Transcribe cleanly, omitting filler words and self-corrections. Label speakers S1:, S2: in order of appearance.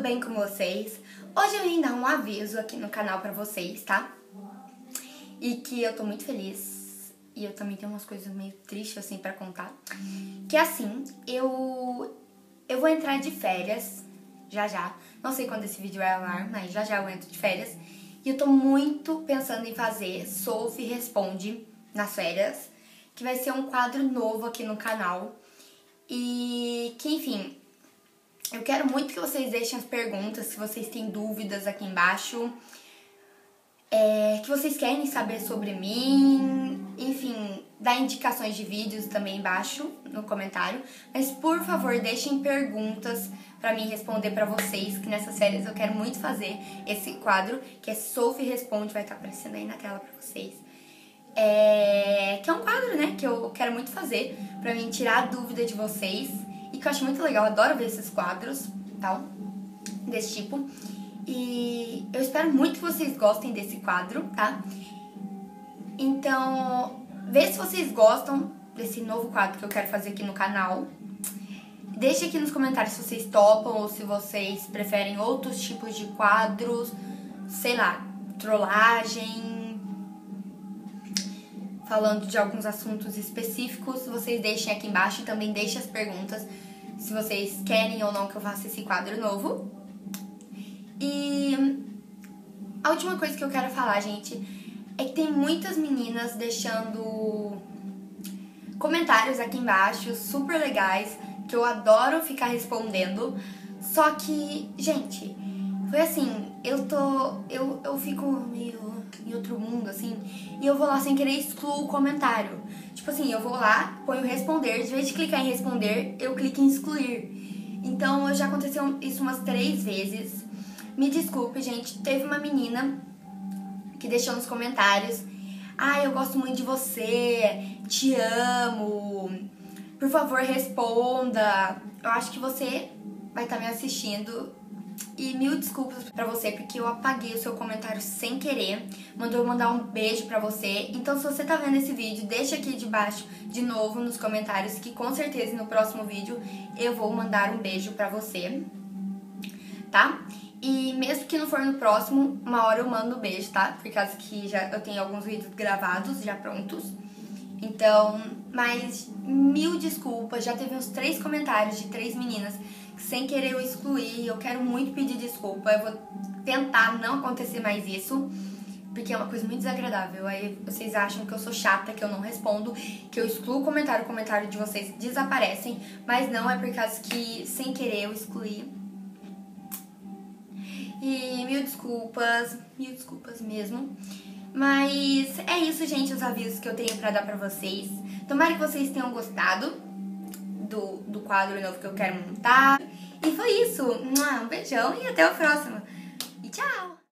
S1: bem com vocês? Hoje eu vim dar um aviso aqui no canal pra vocês, tá? E que eu tô muito feliz. E eu também tenho umas coisas meio tristes assim pra contar. Que assim, eu vou entrar de férias já. Não sei quando esse vídeo vai ao ar, mas já eu entro de férias. E eu tô muito pensando em fazer Sophie Responde nas férias, que vai ser um quadro novo aqui no canal. E que, enfim, eu quero muito que vocês deixem as perguntas, se vocês têm dúvidas aqui embaixo, que vocês querem saber sobre mim, enfim, dá indicações de vídeos também embaixo no comentário. Mas, por favor, deixem perguntas pra mim responder pra vocês, que nessas férias eu quero muito fazer esse quadro, que é Sophie Responde, vai estar aparecendo aí na tela pra vocês. Que é um quadro, né, que eu quero muito fazer pra mim tirar a dúvida de vocês e que eu acho muito legal, eu adoro ver esses quadros, tal, desse tipo. E eu espero muito que vocês gostem desse quadro, tá? Então, vê se vocês gostam desse novo quadro que eu quero fazer aqui no canal. Deixe aqui nos comentários se vocês topam ou se vocês preferem outros tipos de quadros, sei lá, trollagem, falando de alguns assuntos específicos. Vocês deixem aqui embaixo e também deixem as perguntas se vocês querem ou não que eu faça esse quadro novo. E a última coisa que eu quero falar, gente, é que tem muitas meninas deixando comentários aqui embaixo super legais, que eu adoro ficar respondendo. Só que, gente, foi assim, eu fico meio em outro mundo, assim, e eu vou lá sem querer excluo o comentário. Tipo assim, eu vou lá, ponho responder, de vez de clicar em responder, eu clico em excluir. Então, já aconteceu isso umas 3 vezes. Me desculpe, gente, teve uma menina que deixou nos comentários: eu gosto muito de você, te amo, por favor responda. Eu acho que você vai estar me assistindo. E mil desculpas pra você, porque eu apaguei o seu comentário sem querer. Mandou eu mandar um beijo pra você. Então, se você tá vendo esse vídeo, deixa aqui debaixo de novo nos comentários, que com certeza no próximo vídeo eu vou mandar um beijo pra você, tá? E mesmo que não for no próximo, uma hora eu mando um beijo, tá? Por causa que eu tenho alguns vídeos gravados, já prontos. Então, mas mil desculpas, já teve uns 3 comentários de 3 meninas que sem querer eu excluí. Eu quero muito pedir desculpa, eu vou tentar não acontecer mais isso, porque é uma coisa muito desagradável. Aí vocês acham que eu sou chata, que eu não respondo, que eu excluo o comentário de vocês desaparecem, mas não, é por causa que sem querer eu excluí. E mil desculpas mesmo. Mas é isso, gente, os avisos que eu tenho pra dar pra vocês. Tomara que vocês tenham gostado do quadro novo que eu quero montar. E foi isso. Um beijão e até o próximo. E tchau!